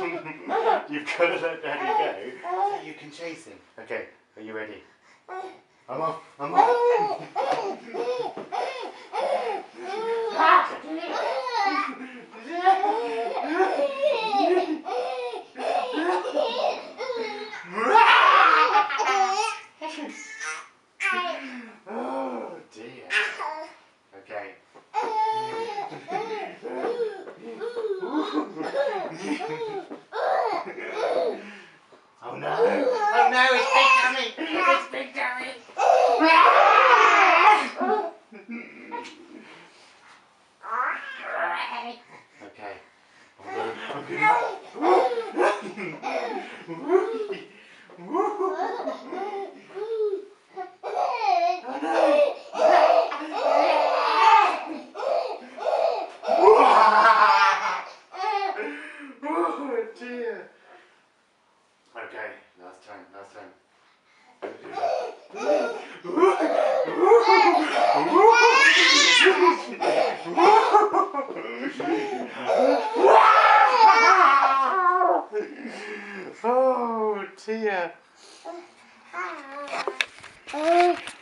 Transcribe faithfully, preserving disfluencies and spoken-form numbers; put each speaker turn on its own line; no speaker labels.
You've got to let Daddy go so you can chase him. Okay, are you ready? I'm off, I'm off. Oh dear. Okay. Oh no! Oh no! It's Big Dummy! It's Big Dummy! Okay. I'm gonna. I'm gonna. Oh dear. Okay, last time, last time. Oh dear.